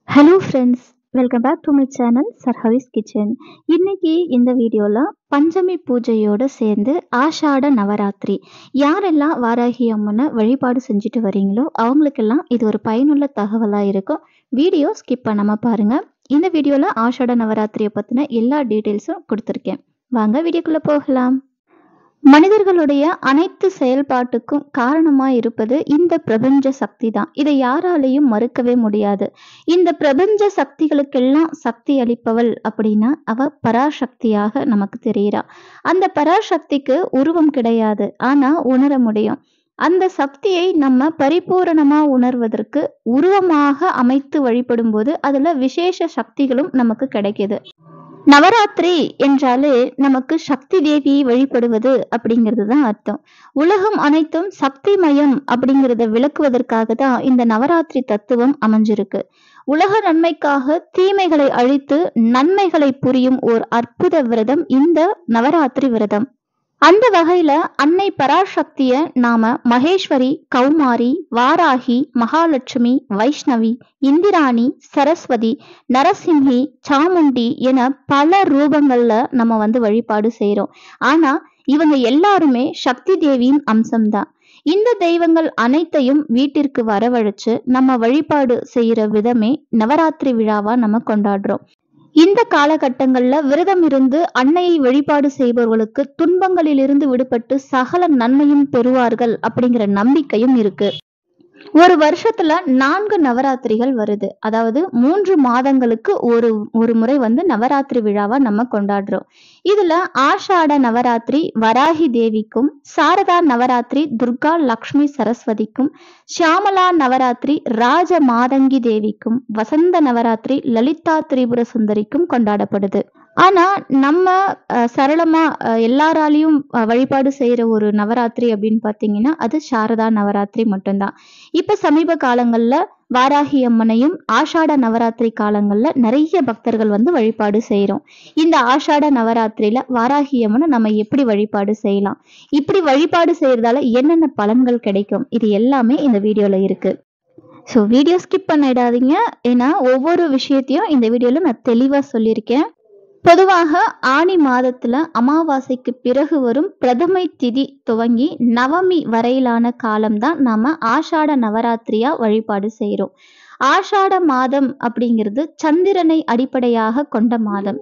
Hello friends, welcome back to my channel சர்ஹவிஸ் kitchen. இன்னைக்கு இந்த வீடியோவில் பஞ்சமி பூஜையோடு சேர்ந்து ஆஷாட நவராத்திரி யாரெல்லாம் வாராகி அம்மனை வழிபாடு செஞ்சுட்டு வரீங்களோ அவங்களுக்கெல்லாம் இது ஒரு பயனுள்ள தகவலாக இருக்கும். வீடியோ ஸ்கிப் பண்ணாமல் பாருங்கள். இந்த வீடியோவில் ஆஷாட நவராத்திரியை பற்றின எல்லா டீட்டெயில்ஸும் கொடுத்துருக்கேன். வாங்க வீடியோக்குள்ளே போகலாம். மனிதர்களுடைய அனைத்து செயல்பாட்டுக்கும் காரணமாய் இருப்பது இந்த பிரபஞ்ச சக்தி தான். இதை யாராலையும் மறுக்கவே முடியாது. இந்த பிரபஞ்ச சக்திகளுக்கெல்லாம் சக்தி அளிப்பவள் அப்படின்னா அவ பராசக்தியாக நமக்கு தெரிகிறா. அந்த பராசக்திக்கு உருவம் கிடையாது, ஆனா உணர முடியும். அந்த சக்தியை நம்ம பரிபூரணமா உணர்வதற்கு உருவமாக அமைத்து வழிபடும் போது அதுல விசேஷ சக்திகளும் நமக்கு கிடைக்குது. நவராத்திரி என்றாலே நமக்கு சக்தி தேவியை வழிபடுவது அப்படிங்கிறது தான் அர்த்தம். உலகம் அனைத்தும் சக்தி மயம் அப்படிங்கிறத விளக்குவதற்காக தான் இந்த நவராத்திரி தத்துவம் அமைஞ்சிருக்கு. உலக நன்மைக்காக தீமைகளை அழித்து நன்மைகளை புரியும் ஓர் அற்புத விரதம் இந்த நவராத்திரி விரதம். அந்த வகையில அன்னை பராசக்திய நாம மகேஸ்வரி, கௌமாரி, வாராகி, மகாலட்சுமி, வைஷ்ணவி, இந்திராணி, சரஸ்வதி, நரசிம்மி, சாமுண்டி என பல ரூபங்கள்ல நம்ம வழிபாடு செய்யறோம். ஆனா இவங்க எல்லாருமே சக்தி தேவியின் அம்சம்தான். இந்த தெய்வங்கள் அனைத்தையும் வீட்டிற்கு வரவழைச்சு நம்ம வழிபாடு செய்யற விதமே நவராத்திரி விழாவா நம்ம கொண்டாடுறோம். இந்த காலகட்டங்கள்ல விரதம் இருந்து அன்னையை வழிபாடு செய்பவர்களுக்கு துன்பங்களிலிருந்து விடுபட்டு சகல நன்மையும் பெறுவார்கள் அப்படிங்கிற நம்பிக்கையும் இருக்கு. ஒரு வருஷத்துல 4 நவராத்திரிகள் வருது. அதாவது 3 மாதங்களுக்கு ஒரு முறை நவராத்திரி விழாவா நம்ம கொண்டாடுறோம். இதுல ஆஷாட நவராத்திரி வராகி தேவிக்கும், சாரதா நவராத்திரி துர்கா லக்ஷ்மி சரஸ்வதிக்கும், ஷியாமலா நவராத்திரி ராஜ மாதங்கி தேவிக்கும், வசந்த நவராத்திரி லலிதா திரிபுர சுந்தரிக்கும் கொண்டாடப்படுது. ஆனா நம்ம சரளமா எல்லாராலையும் வழிபாடு செய்யற ஒரு நவராத்திரி அப்படின்னு பாத்தீங்கன்னா அது சாரதா நவராத்திரி மட்டும்தான். இப்ப சமீப காலங்கள்ல வாராகி அம்மனையும் ஆஷாட நவராத்திரி காலங்கள்ல நிறைய பக்தர்கள் வழிபாடு செய்யறோம். இந்த ஆஷாட நவராத்திரியில வாராகி அம்மனை நம்ம எப்படி வழிபாடு செய்யலாம், இப்படி வழிபாடு செய்யறதால என்னென்ன பலன்கள் கிடைக்கும், இது எல்லாமே இந்த வீடியோல இருக்கு. ஸோ வீடியோ ஸ்கிப் பண்ணிடாதீங்க. ஏன்னா ஒவ்வொரு விஷயத்தையும் இந்த வீடியோல நான் தெளிவா சொல்லியிருக்கேன். பொதுவாக ஆனி மாதத்துல அமாவாசைக்கு பிறகு வரும் பிரதமை திதி துவங்கி நவமி வரையிலான காலம்தான் நாம ஆஷாட நவராத்திரியா வழிபாடு செய்யறோம். ஆஷாட மாதம் அப்படிங்கிறது சந்திரனை அடிப்படையாக கொண்ட மாதம்.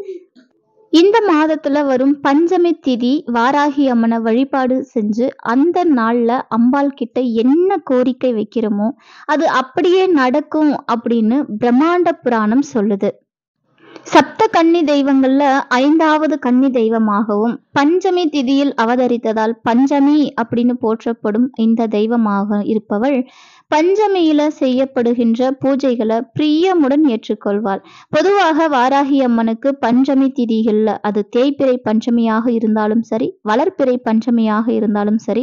இந்த மாதத்துல வரும் பஞ்சமி திதி வாராகி அம்மனை வழிபாடு செஞ்சு அந்த நாள்ல அம்பாள் கிட்ட என்ன கோரிக்கை வைக்கிறோமோ அது அப்படியே நடக்கும் அப்படின்னு பிரம்மாண்ட புராணம் சொல்லுது. சப்த கன்னி தெய்வங்கள்ல 5வது கன்னி தெய்வமாகவும் பஞ்சமி திதியில் அவதரித்ததால் பஞ்சமி அப்படின்னு போற்றப்படும் இந்த தெய்வமாக இருப்பவள் பஞ்சமியில செய்யப்படுகின்ற பூஜைகளை பிரியமுடன் ஏற்றுக்கொள்வாள். பொதுவாக வாராகி அம்மனுக்கு பஞ்சமி திதிகள்ல அது தேய்பிறை பஞ்சமியாக இருந்தாலும் சரி, வளர்ப்பிறை பஞ்சமியாக இருந்தாலும் சரி,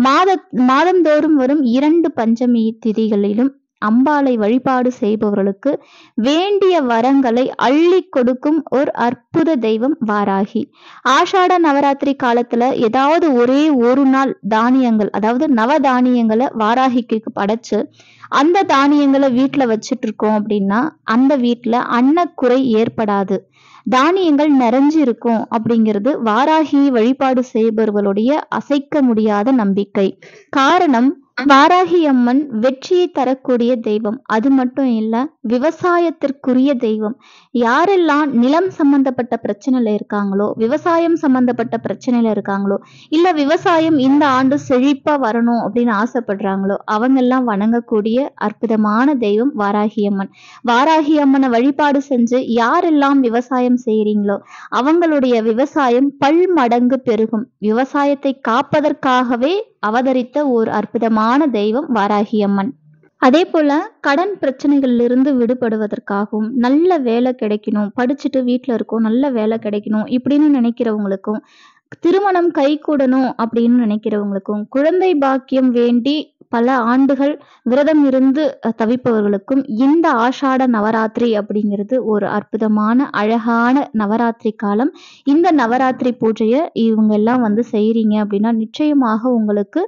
மாதந்தோறும் வரும் 2 பஞ்சமி திதிகளிலும் அம்பாளை வழிபாடு செய்பவர்களுக்கு வேண்டிய வரங்களை அள்ளி கொடுக்கும் ஒரு அற்புத தெய்வம் வாராகி. ஆஷாட நவராத்திரி காலத்துல ஏதாவது ஒரே ஒரு நாள் தானியங்கள், அதாவது நவ தானியங்களை வாராகிக்கு படைச்சு அந்த தானியங்களை வீட்டுல வச்சிட்டு இருக்கோம் அப்படின்னா அந்த வீட்டுல அன்னக்குறை ஏற்படாது, தானியங்கள் நிறைஞ்சு இருக்கும் அப்படிங்கிறது வாராகி வழிபாடு செய்பவர்களுடைய அசைக்க முடியாத நம்பிக்கை. காரணம், வாராகி அம்மன் வெற்றியை தரக்கூடிய தெய்வம். அது மட்டும் இல்ல, விவசாயத்திற்குரிய தெய்வம். யாரெல்லாம் நிலம் சம்பந்தப்பட்ட பிரச்சனையில இருக்காங்களோ, விவசாயம் சம்பந்தப்பட்ட பிரச்சனையில இருக்காங்களோ, இல்ல விவசாயம் இந்த ஆண்டு செழிப்பா வரணும் அப்படின்னு ஆசைப்படுறாங்களோ அவங்க எல்லாம் வணங்கக்கூடிய அற்புதமான தெய்வம் வாராகி அம்மன். வாராகி அம்மனை வழிபாடு செஞ்சு யாரெல்லாம் விவசாயம் செய்யறீங்களோ அவங்களுடைய விவசாயம் பல்மடங்கு பெருகும். விவசாயத்தை காப்பதற்காகவே அவதரித்த ஒரு அற்புதமான தெய்வம் வாராகி அம்மன். அதே போல கடன் பிரச்சனைகள்ல இருந்து விடுபடுவதற்காகவும், நல்ல வேலை கிடைக்கணும், படிச்சுட்டு வீட்டுல இருக்கோம், நல்ல வேலை கிடைக்கணும் இப்படின்னு நினைக்கிறவங்களுக்கும், திருமணம் கைகூடணும் அப்படின்னு நினைக்கிறவங்களுக்கும், குழந்தை பாக்கியம் வேண்டி பல ஆண்டுகள் விரதம் இருந்து தவிப்பவர்களுக்கும் இந்த ஆஷாட நவராத்திரி அப்படிங்கிறது ஒரு அற்புதமான அழகான நவராத்திரி காலம். இந்த நவராத்திரி பூஜையை இவங்க எல்லாம் செய்யறீங்க அப்படின்னா நிச்சயமாக உங்களுக்கு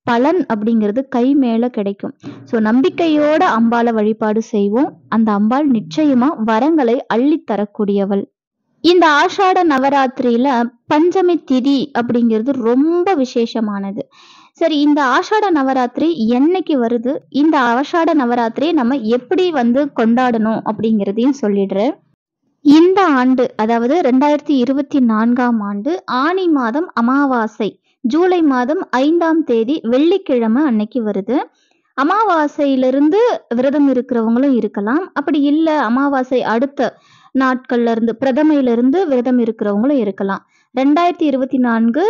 பலன் அப்படிங்கிறது கை மேல கிடைக்கும். ஸோ நம்பிக்கையோட அம்பாளை வழிபாடு செய்வோம். அந்த அம்பாள் நிச்சயமா வரங்களை அள்ளித் தரக்கூடியவள். இந்த ஆஷாட நவராத்திரியில பஞ்சமி திதி அப்படிங்கிறது ரொம்ப விசேஷமானது. சரி, இந்த ஆஷாட நவராத்திரி என்னைக்கு வருது? இந்த ஆஷாட நவராத்திரியை நம்ம எப்படி கொண்டாடணும் அப்படிங்கிறதையும் சொல்லிடுறேன். இந்த ஆண்டு, அதாவது 2024ஆம் ஆண்டு ஆனி மாதம் அமாவாசை ஜூலை மாதம் 5ஆம் தேதி வெள்ளிக்கிழமை அன்னைக்கு வருது. அமாவாசையிலிருந்து விரதம் இருக்கிறவங்களும் இருக்கலாம். அப்படி இல்ல, அமாவாசை அடுத்த நாட்கள்ல இருந்து பிரதமையிலிருந்து விரதம் இருக்கிறவங்களும் இருக்கலாம். 2024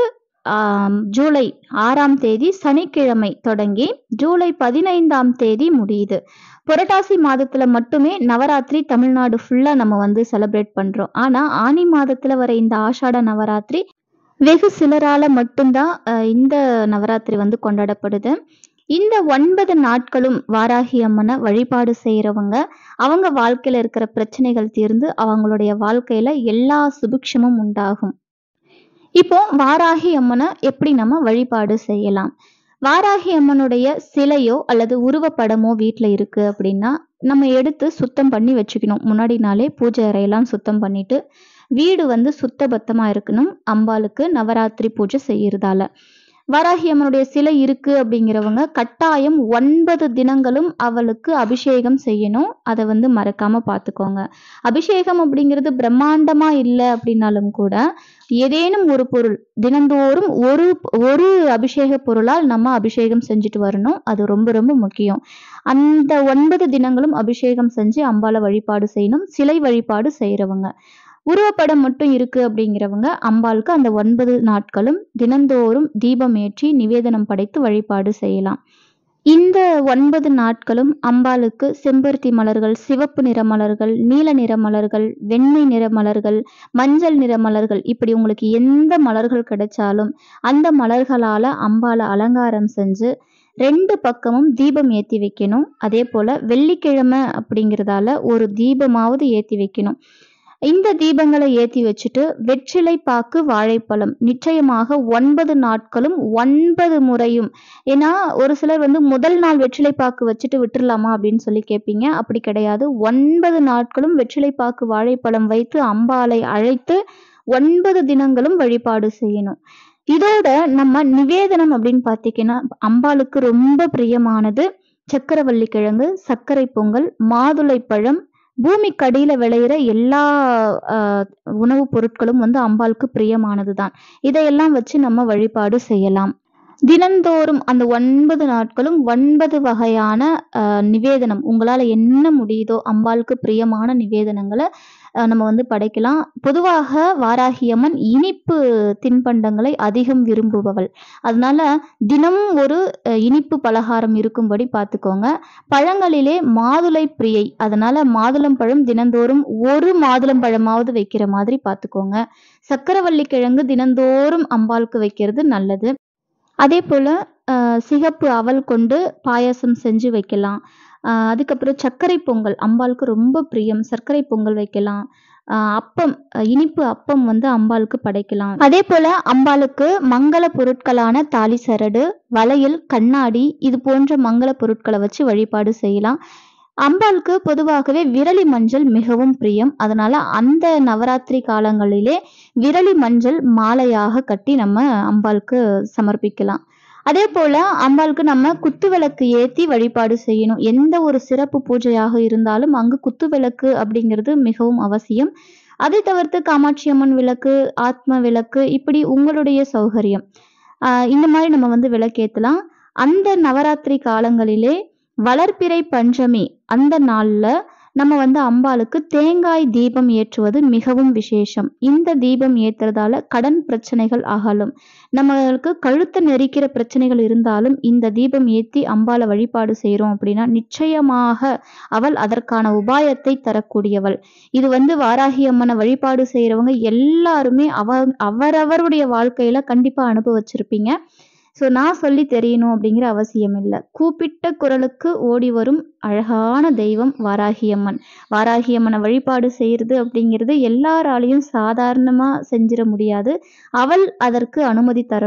ஜூலை 6ஆம் தேதி சனிக்கிழமை தொடங்கி ஜூலை 15ஆம் தேதி முடியுது. புரட்டாசி மாதத்துல மட்டுமே நவராத்திரி தமிழ்நாடு ஃபுல்லா நம்ம செலிப்ரேட் பண்றோம். ஆனா ஆனி மாதத்துல வர இந்த ஆஷாட நவராத்திரி வெகு சிலரால மட்டும்தான் இந்த நவராத்திரி கொண்டாடப்படுது. இந்த 9 நாட்களும் வாராகி அம்மனை வழிபாடு செய்யறவங்க அவங்க வாழ்க்கையில இருக்கிற பிரச்சனைகள் தீர்ந்து அவங்களுடைய வாழ்க்கையில எல்லா சுபிக்ஷமும் உண்டாகும். இப்போ வாராகி அம்மனை எப்படி நம்ம வழிபாடு செய்யலாம்? வாராகி அம்மனுடைய சிலையோ அல்லது உருவப்படமோ வீட்டுல இருக்கு அப்படின்னா நம்ம எடுத்து சுத்தம் பண்ணி வச்சுக்கணும். முன்னாடி நாளே பூஜை அறையெல்லாம் சுத்தம் பண்ணிட்டு வீடு சுத்த பத்தமா இருக்கணும். அம்பாளுக்கு நவராத்திரி பூஜை செய்யறதால வாராகி அம்மனுடைய சிலை இருக்கு அப்படிங்கிறவங்க கட்டாயம் 9 தினங்களும் அவளுக்கு அபிஷேகம் செய்யணும். அதை மறக்காம பார்த்துக்கோங்க. அபிஷேகம் அப்படிங்கிறது பிரம்மாண்டமா இல்லை அப்படின்னாலும் கூட ஏதேனும் ஒரு பொருள் தினந்தோறும் ஒரு அபிஷேக பொருளால் நம்ம அபிஷேகம் செஞ்சுட்டு வரணும். அது ரொம்ப ரொம்ப முக்கியம். அந்த 9 தினங்களும் அபிஷேகம் செஞ்சு அம்பாளை வழிபாடு செய்யணும். சிலை வழிபாடு செய்யறவங்க, உருவப்படம் மட்டும் இருக்கு அப்படிங்கிறவங்க அம்பாளுக்கு அந்த 9 நாட்களும் தினந்தோறும் தீபம் ஏற்றி நிவேதனம் படைத்து வழிபாடு செய்யலாம். இந்த 9 நாட்களும் அம்பாளுக்கு செம்பருத்தி மலர்கள், சிவப்பு நிற மலர்கள், நீல நிற மலர்கள், வெண்மை நிற மலர்கள், மஞ்சள் நிற மலர்கள், இப்படி உங்களுக்கு எந்த மலர்கள் கிடைச்சாலும் அந்த மலர்களால அம்பாளை அலங்காரம் செஞ்சு 2 பக்கமும் தீபம் ஏத்தி வைக்கணும். அதே போல வெள்ளிக்கிழமை அப்படிங்கிறதால ஒரு தீபமாவது ஏத்தி வைக்கணும். இந்த தீபங்களை ஏத்தி வச்சுட்டு வெற்றிலை பாக்கு வாழைப்பழம் நிச்சயமாக 9 நாட்களும் 9 முறையும். ஏன்னா ஒரு சிலர் முதல் நாள் வெற்றிலை பாக்கு வச்சுட்டு விட்டுறலாமா அப்படின்னு சொல்லி கேட்பீங்க. அப்படி கிடையாது. 9 நாட்களும் வெற்றிலை பாக்கு வாழைப்பழம் வைத்து அம்பாளை அழைத்து 9 தினங்களும் வழிபாடு செய்யணும். இதோட நம்ம நிவேதனம் அப்படின்னு பார்த்தீங்கன்னா அம்பாளுக்கு ரொம்ப பிரியமானது சக்கரவள்ளி கிழங்கு, சர்க்கரை பொங்கல், மாதுளை பழம், பூமிக்கடியில விளையிற எல்லா உணவுப் பொருட்களும் அம்பாளுக்கு பிரியமானதுதான். இதையெல்லாம் வச்சு நம்ம வழிபாடு செய்யலாம். தினந்தோறும் அந்த 9 நாட்களும் 9 வகையான நிவேதனம் உங்களால என்ன முடியுதோ அம்பாளுக்கு பிரியமான நிவேதனங்களை நம்ம படைக்கலாம். பொதுவாக வாராகி அம்மன் இனிப்பு தின்பண்டங்களை அதிகம் விரும்புபவள். அதனால தினமும் ஒரு இனிப்பு பலகாரம் இருக்கும்படி பார்த்துக்கோங்க. பழங்களிலே மாதுளை பிரியை, அதனால மாதுளம்பழம் தினந்தோறும் ஒரு மாதுளம்பழமாவது வைக்கிற மாதிரி பார்த்துக்கோங்க. சக்கரவள்ளி கிழங்கு தினந்தோறும் அம்பாளுக்கு வைக்கிறது நல்லது. அதே போல சிகப்பு அவல் கொண்டு பாயாசம் செஞ்சு வைக்கலாம். அதுக்கப்புறம் சர்க்கரை பொங்கல் அம்பாளுக்கு ரொம்ப பிரியம். சர்க்கரை பொங்கல் வைக்கலாம். அப்பம், இனிப்பு அப்பம் அம்பாளுக்கு படைக்கலாம். அதே போல அம்பாளுக்கு மங்கள பொருட்களான தாலி சரடு, வளையல், கண்ணாடி இது போன்ற மங்கள பொருட்களை வச்சு வழிபாடு செய்யலாம். அம்பாளுக்கு பொதுவாகவே விரலி மஞ்சள் மிகவும் பிரியம். அதனால அந்த நவராத்திரி காலங்களிலே விரலி மஞ்சள் மாலையாக கட்டி நம்ம அம்பாளுக்கு சமர்ப்பிக்கலாம். அதே போல அம்பாளுக்கு நம்ம குத்துவிளக்கு ஏத்தி வழிபாடு செய்யணும். எந்த ஒரு சிறப்பு பூஜையாக இருந்தாலும் அங்கு குத்துவிளக்கு அப்படிங்கிறது மிகவும் அவசியம். அதை தவிர்த்து காமாட்சி அம்மன் விளக்கு, ஆத்ம விளக்கு, இப்படி உங்களுடைய சௌகரியம் இந்த மாதிரி நம்ம விளக்கேத்தலாம். அந்த நவராத்திரி காலங்களிலே வளர்பிறை பஞ்சமி அந்த நாள்ல நம்ம அம்பாளுக்கு தேங்காய் தீபம் ஏற்றுவது மிகவும் விசேஷம். இந்த தீபம் ஏத்துறதால கடன் பிரச்சனைகள் அகலும். நம்மளுக்கு கழுத்தை நெரிக்கிற பிரச்சனைகள் இருந்தாலும் இந்த தீபம் ஏத்தி அம்பாளை வழிபாடு செய்யறோம் அப்படின்னா நிச்சயமாக அவள் அதற்கான உபாயத்தை தரக்கூடியவள். இது வாராகி அம்மனை வழிபாடு செய்யறவங்க எல்லாருமே அவரவருடைய வாழ்க்கையில கண்டிப்பா அனுபவிச்சிருப்பீங்க. ஸோ நான் சொல்லி தெரியணும் அப்படிங்கிற அவசியம் இல்லை. கூப்பிட்ட குரலுக்கு ஓடி வரும் அழகான தெய்வம் வாராகி அம்மன். வாராகி அம்மனை வழிபாடு செய்யறது அப்படிங்கிறது எல்லாராலையும் சாதாரணமா செஞ்சிட முடியாது. அவள் அதற்கு அனுமதி தரணும்.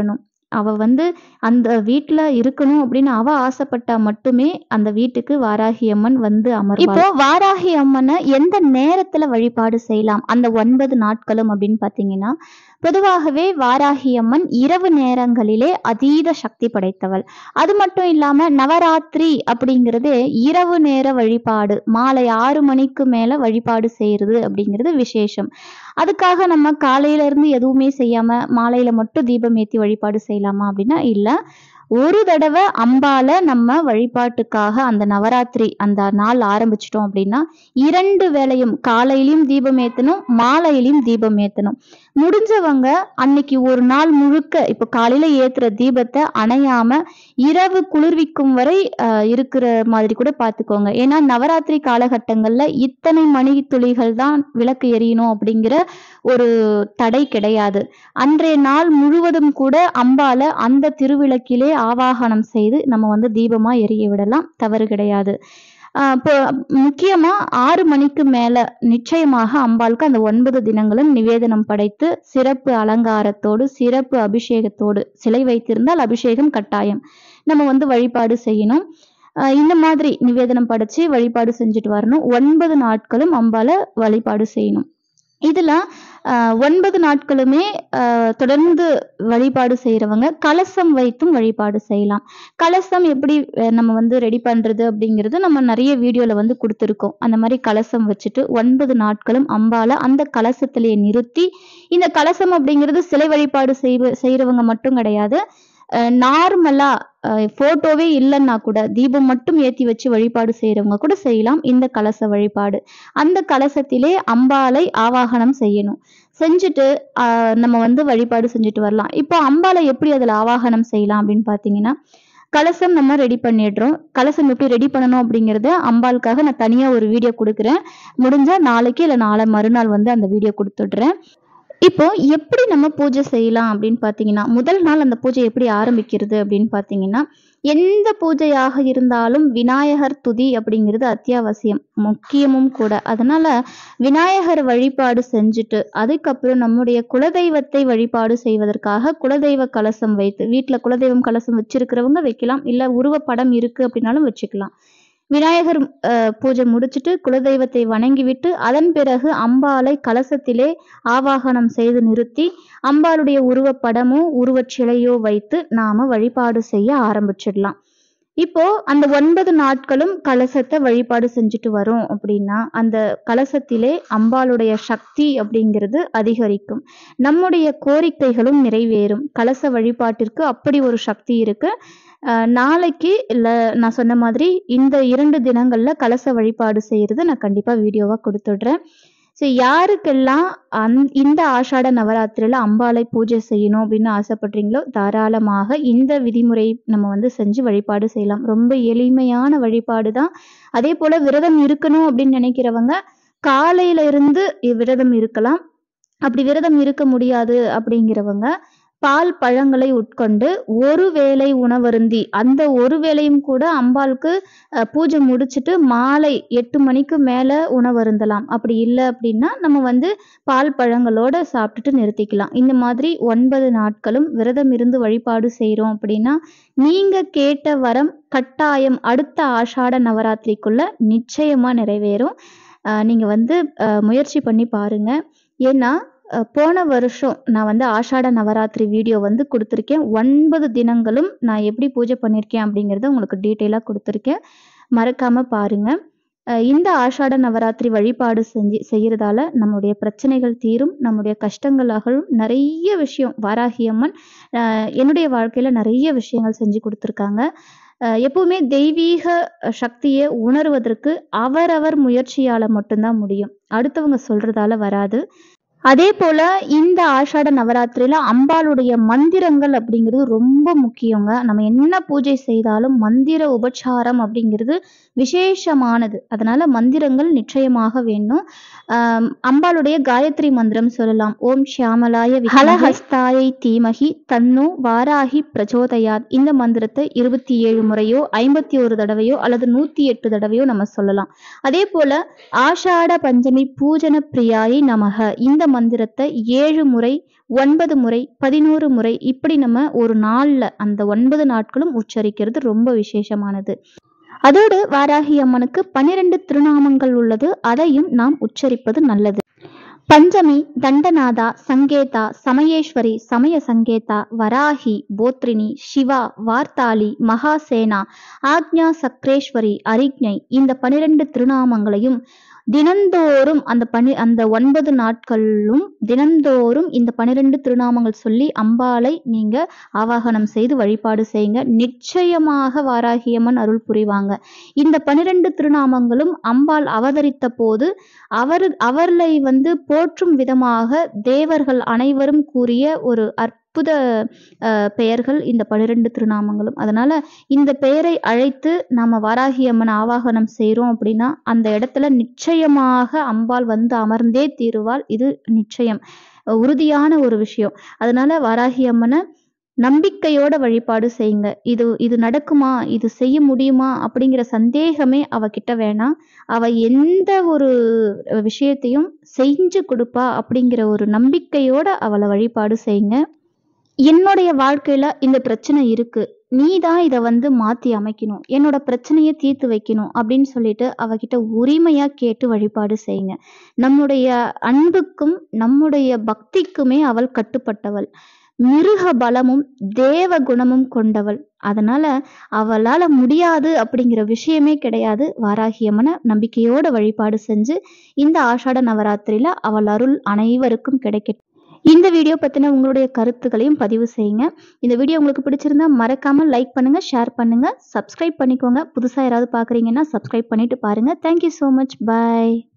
அவ வந்து அந்த வீட்ல இருக்கணும் அப்படின்னு அவ ஆசைப்பட்டா மட்டுமே அந்த வீட்டுக்கு வாராகி அம்மன் வந்து அமர்வாள். இப்போ வாராகி அம்மனை எந்த நேரத்துல வழிபாடு செய்யலாம் அந்த 9 நாட்களும் அப்படின்னு பாத்தீங்கன்னா, பொதுவாகவே வாராகி அம்மன் இரவு நேரங்களிலே அதீத சக்தி படைத்தவள். அது மட்டும் இல்லாம நவராத்திரி அப்படிங்கிறது இரவு நேர வழிபாடு, மாலை 6 மணிக்கு மேல வழிபாடு செய்யறது அப்படிங்கிறது விசேஷம். அதுக்காக நம்ம காலையில இருந்து எதுவுமே செய்யாம மாலையில மட்டும் தீபம் ஏத்தி வழிபாடு செய்யலாமா அப்படின்னா இல்ல. ஒரு தடவை அம்பால நம்ம வழிபாட்டுக்காக அந்த நவராத்திரி அந்த நாள் ஆரம்பிச்சிட்டோம் அப்படின்னா 2 வேளையும் காலையிலயும் தீபம் ஏத்தணும், மாலையிலயும் தீபம் ஏத்தணும். முடிஞ்சவங்க அன்னைக்கு ஒரு நாள் முழுக்க இப்போ காலையில ஏத்துற தீபத்தை அணையாம இரவு குளிர்விக்கும் வரை இருக்கிற மாதிரி கூட பார்த்துக்கோங்க. ஏன்னா நவராத்திரி காலகட்டங்கள்ல இத்தனை மணி துளிகள் தான் விளக்கு எரியணும் அப்படிங்கிற ஒரு தடை கிடையாது. அன்றைய நாள் முழுவதும் கூட அம்பால அந்த திருவிளக்கிலே ஆவாகனம் செய்து நம்ம வந்து தீபமா எரிய விடலாம், தவறு கிடையாது. இப்போ முக்கியமா 6 மணிக்கு மேல நிச்சயமாக அம்பாளுக்கு அந்த 9 தினங்களும் நிவேதனம் படைத்து சிறப்பு அலங்காரத்தோடு சிறப்பு அபிஷேகத்தோடு, சிலை வைத்திருந்தால் அபிஷேகம் கட்டாயம் நம்ம வந்து வழிபாடு செய்யணும். இந்த மாதிரி நிவேதனம் படைச்சு வழிபாடு செஞ்சுட்டு வரணும். 9 நாட்களும் அம்பால வழிபாடு செய்யணும். இதுல 9 நாட்களுமே தொடர்ந்து வழிபாடு செய்யறவங்க கலசம் வைத்தும் வழிபாடு செய்யலாம். கலசம் எப்படி நம்ம வந்து ரெடி பண்றது அப்படிங்கிறது நம்ம நிறைய வீடியோல வந்து கொடுத்துருக்கோம். அந்த மாதிரி கலசம் வச்சுட்டு 9 நாட்களும் அம்பால அந்த கலசத்திலேயே நிறுத்தி, இந்த கலசம் அப்படிங்கிறது சிலை வழிபாடு செய்யறவங்க மட்டும் கிடையாது. நார்மலா போட்டோவே இல்லைன்னா கூட தீபம் மட்டும் ஏத்தி வச்சு வழிபாடு செய்யறவங்க கூட செய்யலாம் இந்த கலச வழிபாடு. அந்த கலசத்திலே அம்பாலை ஆவாகனம் செய்யணும். செஞ்சுட்டு நம்ம வந்து வழிபாடு செஞ்சுட்டு வரலாம். இப்போ அம்பாலை எப்படி அதுல ஆவாகனம் செய்யலாம் அப்படின்னு பாத்தீங்கன்னா, கலசம் நம்ம ரெடி பண்ணிடுறோம். கலசம் எப்படி ரெடி பண்ணணும் அப்படிங்கறத அம்பாளுக்காக நான் தனியா ஒரு வீடியோ கொடுக்குறேன். முடிஞ்சா நாளைக்கு இல்ல நாளை மறுநாள் வந்து அந்த வீடியோ கொடுத்துடுறேன். இப்போ எப்படி நம்ம பூஜை செய்யலாம் அப்படின்னு பாத்தீங்கன்னா, முதல் நாள் அந்த பூஜை எப்படி ஆரம்பிக்கிறது அப்படின்னு பாத்தீங்கன்னா, எந்த பூஜையாக இருந்தாலும் விநாயகர் துதி அப்படிங்கிறது அத்தியாவசியம், முக்கியமும் கூட. அதனால விநாயகர் வழிபாடு செஞ்சுட்டு அதுக்கப்புறம் நம்முடைய குலதெய்வத்தை வழிபாடு செய்வதற்காக குலதெய்வ கலசம் வைத்து, வீட்டுல குலதெய்வம் கலசம் வச்சிருக்கிறவங்க வைக்கலாம், இல்ல உருவப்படம் இருக்கு அப்படின்னாலும் வச்சுக்கலாம். விநாயகர் பூஜை முடிச்சுட்டு குலதெய்வத்தை வணங்கிவிட்டு அதன் பிறகு அம்பாலை கலசத்திலே ஆவாகனம் செய்து நிறுத்தி அம்பாளுடைய உருவப்படமோ உருவச்சிலையோ வைத்து நாம வழிபாடு செய்ய ஆரம்பிச்சிடலாம். இப்போ அந்த 9 நாட்களும் கலசத்தை வழிபாடு செஞ்சுட்டு வரோம் அப்படின்னா அந்த கலசத்திலே அம்பாளுடைய சக்தி அப்படிங்கிறது அதிகரிக்கும், நம்முடைய கோரிக்கைகளும் நிறைவேறும். கலச வழிபாட்டிற்கு அப்படி ஒரு சக்தி இருக்கு. நாளைக்கு இல்ல நான் சொன்ன மாதிரி இந்த 2 தினங்கள்ல கலச வழிபாடு செய்யறது நான் கண்டிப்பா வீடியோவா கொடுத்துடுறேன். ஸோ யாருக்கெல்லாம் இந்த ஆஷாட நவராத்திரியில அம்பாலை பூஜை செய்யணும் அப்படின்னு ஆசைப்படுறீங்களோ தாராளமாக இந்த விதிமுறை நம்ம வந்து செஞ்சு வழிபாடு செய்யலாம். ரொம்ப எளிமையான வழிபாடு தான். அதே போல விரதம் இருக்கணும் அப்படின்னு நினைக்கிறவங்க காலையில இருந்து விரதம் இருக்கலாம். அப்படி விரதம் இருக்க முடியாது அப்படிங்கிறவங்க பால் பழங்களை உட்கொண்டு ஒரு வேளை உணவருந்தி, அந்த ஒரு வேளையும் கூட அம்பாளுக்கு பூஜை முடிச்சுட்டு மாலை 8 மணிக்கு மேல உணவருந்தலாம். அப்படி இல்லை அப்படின்னா நம்ம வந்து பால் பழங்களோட சாப்பிட்டுட்டு நிறுத்திக்கலாம். இந்த மாதிரி 9 நாட்களும் விரதம் இருந்து வழிபாடு செய்யறோம் அப்படின்னா நீங்க கேட்ட வரம் கட்டாயம் அடுத்த ஆஷாட நவராத்திரிக்குள்ள நிச்சயமா நிறைவேறும். நீங்க வந்து முயற்சி பண்ணி பாருங்க. ஏன்னா போன வருஷம் நான் வந்து ஆஷாட நவராத்திரி வீடியோ வந்து கொடுத்துருக்கேன். 9 தினங்களும் நான் எப்படி பூஜை பண்ணியிருக்கேன் அப்படிங்கிறத உங்களுக்கு டீட்டெயிலாக கொடுத்துருக்கேன். மறக்காம பாருங்க. இந்த ஆஷாட நவராத்திரி வழிபாடு செய்யறதால நம்முடைய பிரச்சனைகள் தீரும், நம்முடைய கஷ்டங்கள் அகலும். நிறைய விஷயம் வாராகி அம்மன் என்னுடைய வாழ்க்கையில நிறைய விஷயங்கள் செஞ்சு கொடுத்துருக்காங்க. எப்பவுமே தெய்வீக சக்தியை உணர்வதற்கு அவரவர் முயற்சியால மட்டும்தான் முடியும், அடுத்தவங்க சொல்றதால வராது. அதே போல இந்த ஆஷாட நவராத்திரியில அம்பாளுடைய மந்திரங்கள் அப்படிங்கிறது ரொம்ப முக்கியங்க. நம்ம என்ன பூஜை செய்தாலும் மந்திர உபச்சாரம் அப்படிங்கிறது விசேஷமானது. அதனால மந்திரங்கள் நிச்சயமாக வேணும். அம்பாளுடைய காயத்ரி மந்திரம் சொல்லலாம். ஓம் ஷியாமலாய ஹலஹஸ்தாயை தீமகி தன்னு வாராகி பிரச்சோதயாத். இந்த மந்திரத்தை 27 முறையோ 51 தடவையோ அல்லது 108 தடவையோ நம்ம சொல்லலாம். அதே போல ஆஷாட பஞ்சமி பூஜன பிரியாயை நமக, இந்த மந்திரத்தை 7 முறை, 9 முறை, 11 முறை இப்படி நம்ம ஒரு நாள்ல அந்த 9 நாட்களும் உச்சரிக்கிறது ரொம்ப விசேஷமானது. அதோடு வாராகி அம்மனுக்கு 12 திருநாமங்கள் உள்ளது. அதையும் நாம் உச்சரிப்பது நல்லது. பஞ்சமி, தண்டநாதா, சங்கேதா, சமயேஸ்வரி, சமய சங்கேதா, வராகி, போத்ரினி, சிவா, வார்த்தாளி, மகாசேனா, ஆக்ஞா சக்ரேஸ்வரி, அரிக்ஞை இந்த 12 திருநாமங்களையும் தினந்தோறும் அந்த 9 நாட்களும் தினந்தோறும் இந்த 12 திருநாமங்கள் சொல்லி அம்பாளை நீங்க ஆவாகனம் செய்து வழிபாடு செய்யுங்க. நிச்சயமாக வாராகியம்மன் அருள் புரிவாங்க. இந்த 12 திருநாமங்களும் அம்பாள் அவதரித்த போது அவர்களை போற்றும் விதமாக தேவர்கள் அனைவரும் கூறிய ஒரு அற்புத பெயர்கள் இந்த 12 திருநாமங்களும். அதனால இந்த பெயரை அழைத்து நாம வாராகி அம்மன் ஆவாகனம் செய்றோம் அப்படின்னா அந்த இடத்துல நிச்சயமாக அம்பாள் அமர்ந்தே தீருவாள். இது நிச்சயம், உறுதியான ஒரு விஷயம். அதனால வாராகி அம்மனை நம்பிக்கையோட வழிபாடு செய்யுங்க. இது நடக்குமா, இது செய்ய முடியுமா அப்படிங்கிற சந்தேகமே அவகிட்ட வேணாம். அவ எந்த ஒரு விஷயத்தையும் செஞ்சு கொடுப்பா அப்படிங்கிற ஒரு நம்பிக்கையோட அவளை வழிபாடு செய்யுங்க. என்னுடைய வாழ்க்கையில இந்த பிரச்சனை இருக்கு, நீதான் இதை மாத்தி அமைக்கணும், என்னோட பிரச்சனையை தீர்த்து வைக்கணும் அப்படின்னு சொல்லிட்டு அவகிட்ட உரிமையா கேட்டு வழிபாடு செய்யுங்க. நம்முடைய அன்புக்கும் நம்முடைய பக்திக்குமே அவள் கட்டுப்பட்டவள். மிருக பலமும் தேவ குணமும் கொண்டவள். அதனால அவளால முடியாது அப்படிங்கிற விஷயமே கிடையாது. வாராகி அம்மனை நம்பிக்கையோட வழிபாடு செஞ்சு இந்த ஆஷாட நவராத்திரியில அவள் அருள் அனைவருக்கும் கிடைக்கட்டும். இந்த வீடியோ பத்தின உங்களுடைய கருத்துக்களையும் பதிவு செய்யுங்க. இந்த வீடியோ உங்களுக்கு பிடிச்சிருந்தா மறக்காம லைக் பண்ணுங்க, ஷேர் பண்ணுங்க, சப்ஸ்கிரைப் பண்ணிக்கோங்க. புதுசா யாராவது பாக்குறீங்கன்னா சப்ஸ்கிரைப் பண்ணிட்டு பாருங்க. Thank you so much. Bye.